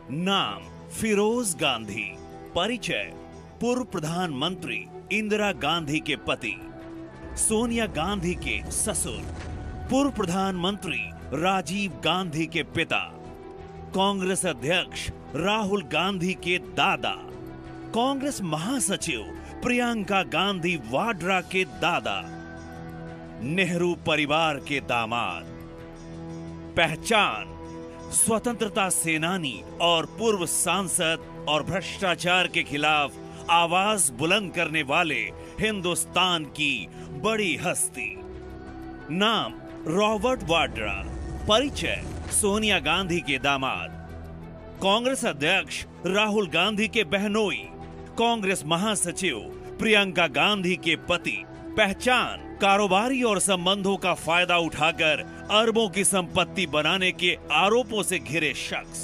नाम फिरोज गांधी। परिचय पूर्व प्रधानमंत्री इंदिरा गांधी के पति, सोनिया गांधी के ससुर, पूर्व प्रधानमंत्री राजीव गांधी के पिता, कांग्रेस अध्यक्ष राहुल गांधी के दादा, कांग्रेस महासचिव प्रियंका गांधी वाड्रा के दादा, नेहरू परिवार के दामाद। पहचान स्वतंत्रता सेनानी और पूर्व सांसद और भ्रष्टाचार के खिलाफ आवाज बुलंद करने वाले हिंदुस्तान की बड़ी हस्ती। नाम रॉबर्ट वाड्रा। परिचय सोनिया गांधी के दामाद, कांग्रेस अध्यक्ष राहुल गांधी के बहनोई, कांग्रेस महासचिव प्रियंका गांधी के पति। पहचान कारोबारी और संबंधों का फायदा उठाकर अरबों की संपत्ति बनाने के आरोपों से घिरे शख्स।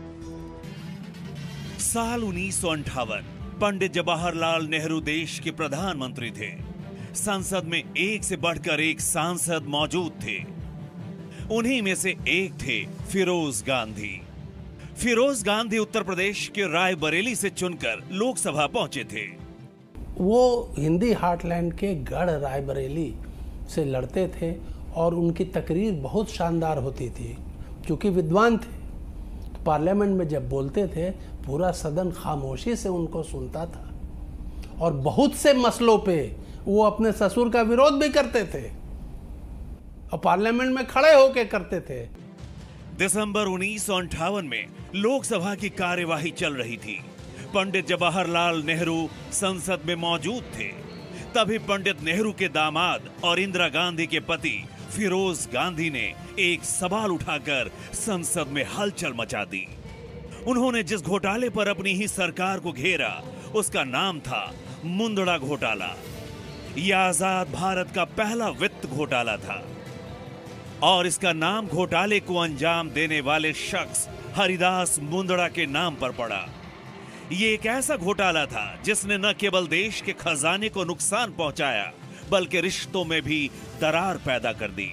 साल 1958 पंडित जवाहरलाल नेहरू देश के प्रधानमंत्री थे। संसद में एक से बढ़कर एक सांसद मौजूद थे। उन्हीं में से एक थे फिरोज गांधी। फिरोज गांधी उत्तर प्रदेश के रायबरेली से चुनकर लोकसभा पहुंचे थे। वो हिंदी हार्टलैंड के गढ़ रायबरेली से लड़ते थे और उनकी तकरीर बहुत शानदार होती थी। क्योंकि विद्वान थे, तो पार्लियामेंट में जब बोलते थे पूरा सदन खामोशी से उनको सुनता था। और बहुत से मसलों पे वो अपने ससुर का विरोध भी करते थे और पार्लियामेंट में खड़े होकर करते थे। दिसंबर 1958 में लोकसभा की कार्यवाही चल रही थी। पंडित जवाहरलाल नेहरू संसद में मौजूद थे। तभी पंडित नेहरू के दामाद और इंदिरा गांधी के पति फिरोज गांधी ने एक सवाल उठाकर संसद में हलचल मचा दी। उन्होंने जिस घोटाले पर अपनी ही सरकार को घेरा उसका नाम था मुंदड़ा घोटाला। यह आजाद भारत का पहला वित्त घोटाला था और इसका नाम घोटाले को अंजाम देने वाले शख्स हरिदास मुंदड़ा के नाम पर पड़ा। ये एक ऐसा घोटाला था जिसने न केवल देश के खजाने को नुकसान पहुंचाया बल्कि रिश्तों में भी दरार पैदा कर दी।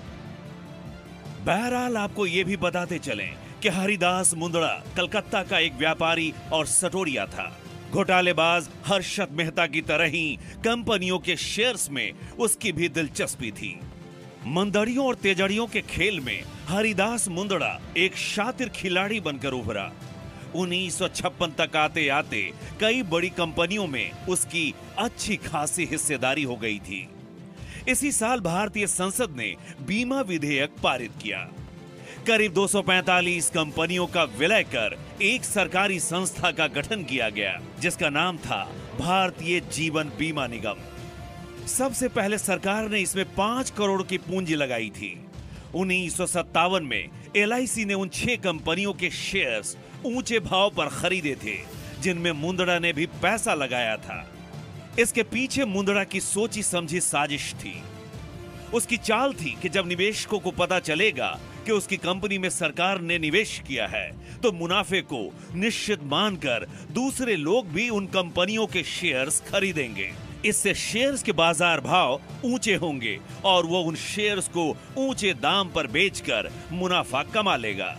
बहरहाल आपको ये भी बताते चलें कि हरिदास मुंदड़ा कलकत्ता का एक व्यापारी और सटोरिया था। घोटालेबाज हर्षद मेहता की तरह ही कंपनियों के शेयर्स में उसकी भी दिलचस्पी थी। मंदड़ियों और तेजड़ियों के खेल में हरिदास मुंदड़ा एक शातिर खिलाड़ी बनकर उभरा। 1956 तक आते आते कई बड़ी कंपनियों में उसकी अच्छी खासी हिस्सेदारी हो गई थी। इसी साल भारतीय संसद ने बीमा विधेयक पारित किया। करीब 245 कंपनियों का विलय कर एक सरकारी संस्था का गठन किया गया जिसका नाम था भारतीय जीवन बीमा निगम। सबसे पहले सरकार ने इसमें 5 करोड़ की पूंजी लगाई थी। 1957 में LIC ने उन 6 कंपनियों के शेयर्स ऊंचे भाव पर खरीदे थे जिनमें मुंदड़ा ने भी पैसा लगाया था। इसके पीछे मुंदड़ा की सोची समझी साजिश थी। उसकी चाल थी कि जब निवेशकों को पता चलेगा कि उसकी कंपनी में सरकार ने निवेश किया है तो मुनाफे को निश्चित मानकर दूसरे लोग भी उन कंपनियों के शेयर्स खरीदेंगे। इससे शेयर्स के बाजार भाव ऊंचे होंगे और वो उन शेयर्स को ऊंचे दाम पर बेचकर मुनाफा कमा लेगा।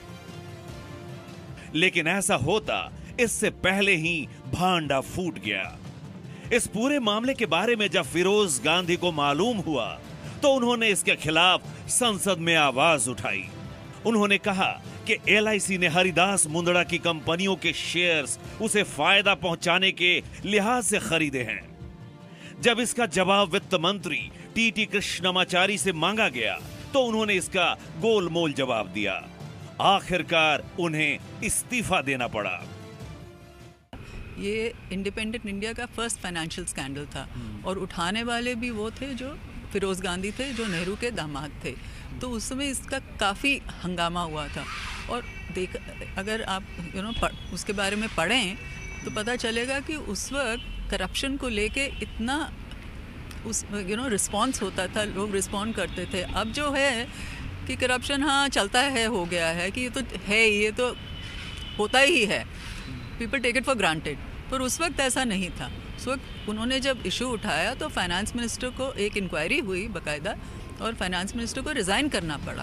लेकिन ऐसा होता इससे पहले ही भांडा फूट गया। इस पूरे मामले के बारे में जब फिरोज गांधी को मालूम हुआ तो उन्होंने इसके खिलाफ संसद में आवाज उठाई। उन्होंने कहा कि LIC ने हरिदास मुंदड़ा की कंपनियों के शेयर्स उसे फायदा पहुंचाने के लिहाज से खरीदे हैं। जब इसका जवाब वित्त मंत्री TT कृष्णमाचारी से मांगा गया तो उन्होंने इसका गोलमोल जवाब दिया। आखिरकार उन्हें इस्तीफा देना पड़ा। ये इंडिपेंडेंट इंडिया का फर्स्ट फाइनेंशियल स्कैंडल था और उठाने वाले भी वो थे जो फिरोज गांधी थे, जो नेहरू के दामाद थे। तो उस समय इसका काफ़ी हंगामा हुआ था। और अगर आप उसके बारे में पढ़ें तो पता चलेगा कि उस वक्त करप्शन को लेके इतना रिस्पॉन्स होता था, लोग रिस्पॉन्ड करते थे। अब जो है कि करप्शन हाँ चलता है, हो गया है कि ये तो है, ये तो होता ही है, people take it for granted. पर उस वक्त ऐसा नहीं था। उस वक्त उन्होंने जब इशू उठाया तो फाइनेंस मिनिस्टर को एक इंक्वायरी हुई बाकायदा और फाइनेंस मिनिस्टर को रिज़ाइन करना पड़ा।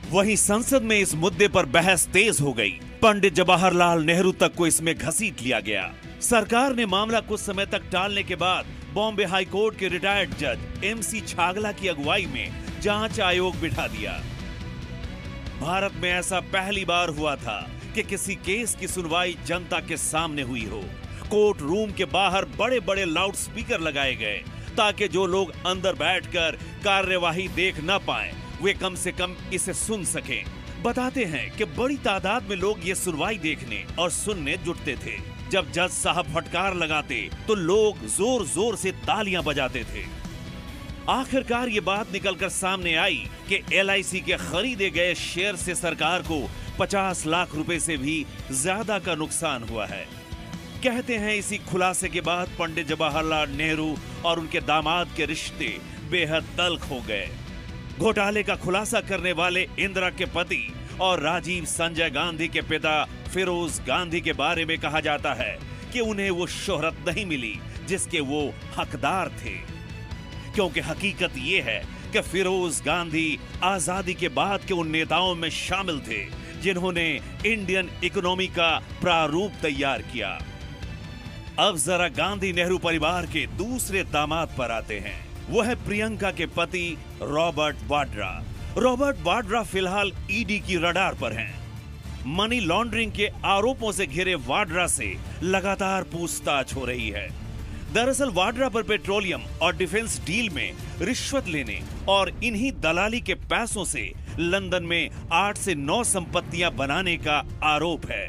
वहीं संसद में इस मुद्दे पर बहस तेज हो गई। पंडित जवाहरलाल नेहरू तक को इसमें घसीट लिया गया। सरकार ने मामला कुछ समय तक टालने के बाद बॉम्बे हाई कोर्ट के रिटायर्ड जज MC छागला की अगुवाई में जांच आयोग बिठा दिया। भारत में ऐसा पहली बार हुआ था कि किसी केस की सुनवाई जनता के सामने हुई हो। कोर्ट रूम के बाहर बड़े बड़े लाउड स्पीकर लगाए गए ताकि जो लोग अंदर बैठकर कार्यवाही देख न पाएं, वे कम से कम इसे सुन सकें। बताते हैं कि बड़ी तादाद में लोग ये सुनवाई देखने और सुनने जुटते थे। जब जज साहब फटकार लगाते तो लोग जोर जोर से तालियां बजाते थे। आखिरकार ये बात निकलकर सामने आई कि LIC के खरीदे गए शेयर से सरकार को 50 लाख रुपए से भी ज्यादा का नुकसान हुआ है। कहते हैं इसी खुलासे के बाद पंडित जवाहरलाल नेहरू और उनके दामाद के रिश्ते बेहद तल्ख हो गए। घोटाले का खुलासा करने वाले इंदिरा के पति और राजीव संजय गांधी के पिता फिरोज गांधी के बारे में कहा जाता है कि उन्हें वो शोहरत नहीं मिली जिसके वो हकदार थे, क्योंकि हकीकत ये है कि फिरोज गांधी आजादी के बाद के उन नेताओं में शामिल थे जिन्होंने इंडियन इकोनॉमी का प्रारूप तैयार किया। अब जरा गांधी नेहरू परिवार के दूसरे दामाद पर आते हैं। वो है प्रियंका के पति रॉबर्ट वाड्रा। रॉबर्ट वाड्रा फिलहाल ED की रडार पर हैं। मनी लॉन्ड्रिंग के आरोपों से घिरे वाड्रा से लगातार पूछताछ हो रही है। दरअसल वाड्रा पर पेट्रोलियम और डिफेंस डील में रिश्वत लेने और इन्हीं दलाली के पैसों से लंदन में 8 से 9 संपत्तियां बनाने का आरोप है।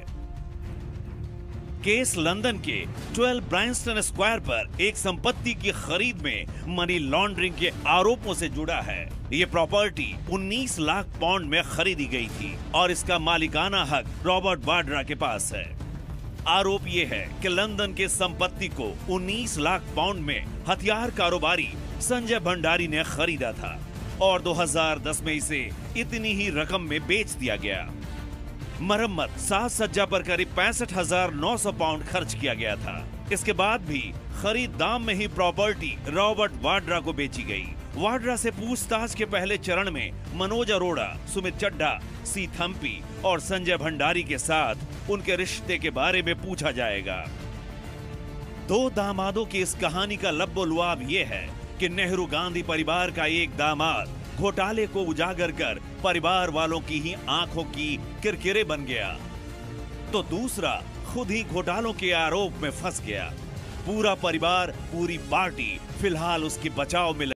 केस लंदन के 12 ब्राइंस्टन स्क्वायर पर एक संपत्ति की खरीद में मनी लॉन्ड्रिंग के आरोपों से जुड़ा है। ये प्रॉपर्टी 19 लाख पाउंड में खरीदी गई थी और इसका मालिकाना हक रॉबर्ट वाड्रा के पास है। आरोप ये है कि लंदन के संपत्ति को 19 लाख पाउंड में हथियार कारोबारी संजय भंडारी ने खरीदा था और 2010 में इसे इतनी ही रकम में बेच दिया गया। मरम्मत, साज सज्जा पर करीब 65,900 पाउंड खर्च किया गया था। इसके बाद भी खरीद दाम में ही प्रॉपर्टी रॉबर्ट वाड्रा को बेची गई। वाड्रा से पूछताछ के पहले चरण में मनोज अरोड़ा, सुमित चड्ढा, सी थम्पी और संजय भंडारी के साथ उनके रिश्ते के बारे में पूछा जाएगा। 2 दामादों की इस कहानी का लब्बो-लुआब ये है कि नेहरू गांधी परिवार का एक दामाद घोटाले को उजागर कर परिवार वालों की ही आंखों की किरकिरे बन गया, तो दूसरा खुद ही घोटालों के आरोप में फंस गया। पूरा परिवार, पूरी पार्टी फिलहाल उसके बचाव में